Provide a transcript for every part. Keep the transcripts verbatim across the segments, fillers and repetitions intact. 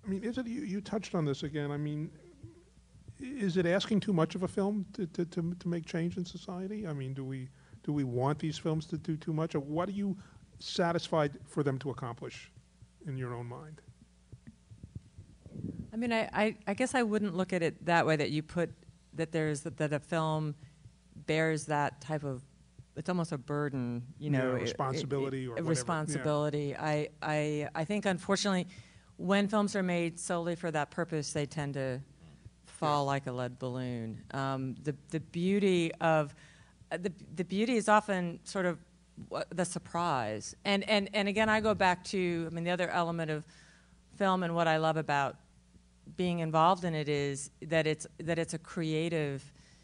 I mean, is it, you, you touched on this again, I mean, is it asking too much of a film to, to, to, to make change in society? I mean, do we, do we want these films to do too much, or what are you satisfied for them to accomplish in your own mind? I mean, I, I, I guess I wouldn't look at it that way, that you put, that there's, that, that a film bears that type of, it's almost a burden, you know. Yeah, responsibility it, it, or whatever. responsibility. Yeah. I, I, I think, unfortunately, when films are made solely for that purpose, they tend to fall yeah. like a lead balloon. Um, the, the beauty of, uh, the, the beauty is often sort of the surprise. And, and, and again, I go back to, I mean, the other element of film and what I love about being involved in it is that it's that it's a creative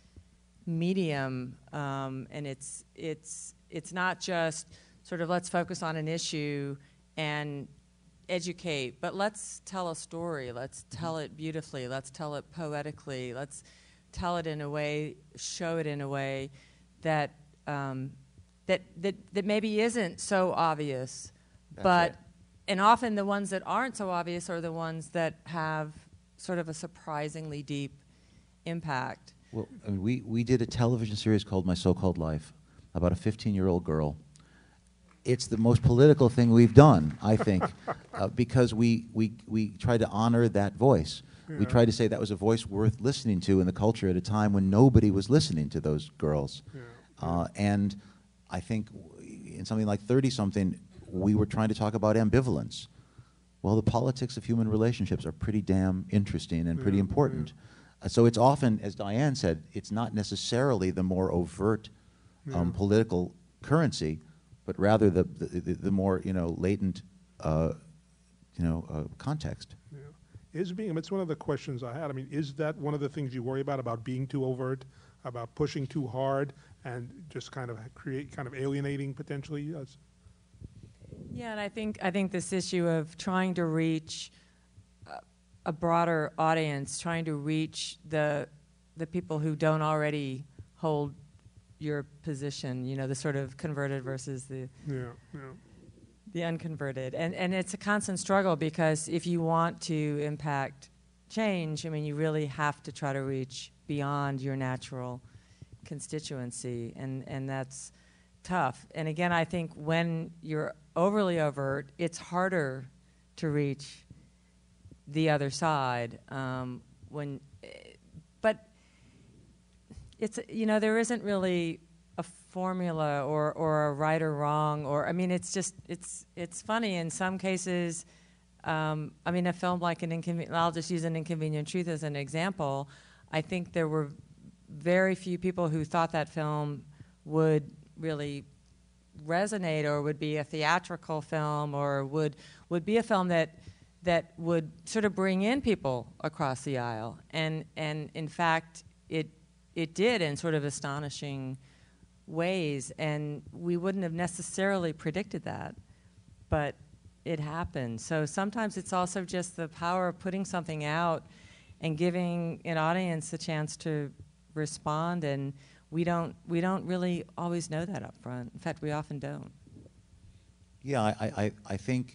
medium, um, and it's it's it's not just sort of let's focus on an issue and educate, but let's tell a story. Let's tell it beautifully. Let's tell it poetically. Let's tell it in a way, show it in a way that um, that that that maybe isn't so obvious, That's but right. and often the ones that aren't so obvious are the ones that have sort of a surprisingly deep impact. Well, I mean, we, we did a television series called My So-Called Life about a fifteen-year-old girl. It's the most political thing we've done, I think, uh, because we, we, we tried to honor that voice. Yeah. We tried to say that was a voice worth listening to in the culture at a time when nobody was listening to those girls. Yeah. Uh, and I think in something like thirty-something, we were trying to talk about ambivalence. Well, the politics of human relationships are pretty damn interesting and pretty yeah, important. Yeah. Uh, so it's often, as Diane said, it's not necessarily the more overt yeah. um, political currency, but rather the, the, the, the more, you know, latent, uh, you know, uh, context. Yeah. Is being, it's one of the questions I had. I mean, is that one of the things you worry about, about being too overt, about pushing too hard, and just kind of create, kind of alienating potentially? Uh, Yeah, and I think I think this issue of trying to reach uh, a broader audience, trying to reach the the people who don't already hold your position, you know, the sort of converted versus the yeah, yeah. the unconverted, and and it's a constant struggle, because if you want to impact change, I mean, you really have to try to reach beyond your natural constituency, and and that's tough. And again, I think when you're overly overt, it's harder to reach the other side. Um, when, but it's, you know, there isn't really a formula or or a right or wrong, or I mean, it's just it's it's funny in some cases. Um, I mean, a film like an inconvenient, I'll just use An Inconvenient Truth as an example. I think there were very few people who thought that film would really resonate, or would be a theatrical film, or would would be a film that that would sort of bring in people across the aisle, and and in fact it it did in sort of astonishing ways, and we wouldn't have necessarily predicted that, but it happened. So sometimes it's also just the power of putting something out and giving an audience a chance to respond, and we don't we don't really always know that up front. In fact, we often don't. Yeah, I, I, I think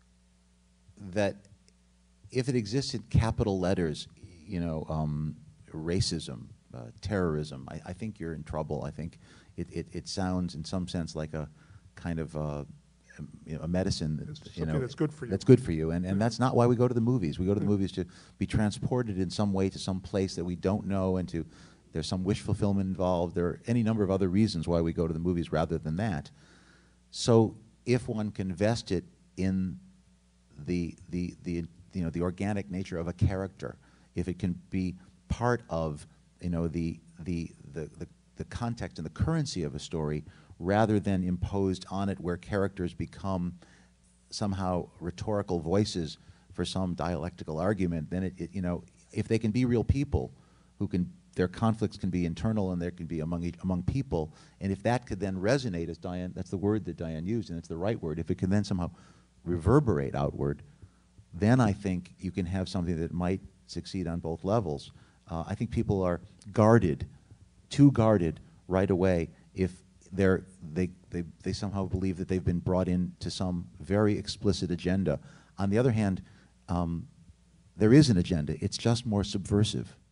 that if it exists in capital letters, you know, um, racism, uh, terrorism, I, I think you're in trouble. I think it, it, it sounds in some sense like a kind of uh, you know, a medicine that, it's you know, that's good for you. That's good for you, and, and that's not why we go to the movies. We go to the movies to be transported in some way to some place that we don't know, and to there's some wish fulfillment involved. There are any number of other reasons why we go to the movies rather than that. So if one can vest it in the, the, the, you know, the organic nature of a character, if it can be part of, you know, the, the, the, the, the context and the currency of a story, rather than imposed on it where characters become somehow rhetorical voices for some dialectical argument, then it, it you know, if they can be real people who can, their conflicts can be internal and there can be among each, among people, and if that could then resonate, as Diane, that's the word that Diane used, and it's the right word, if it can then somehow reverberate outward, then I think you can have something that might succeed on both levels. Uh, I think people are guarded, too guarded right away if they're, they, they, they somehow believe that they've been brought into some very explicit agenda. On the other hand, um, there is an agenda. It's just more subversive.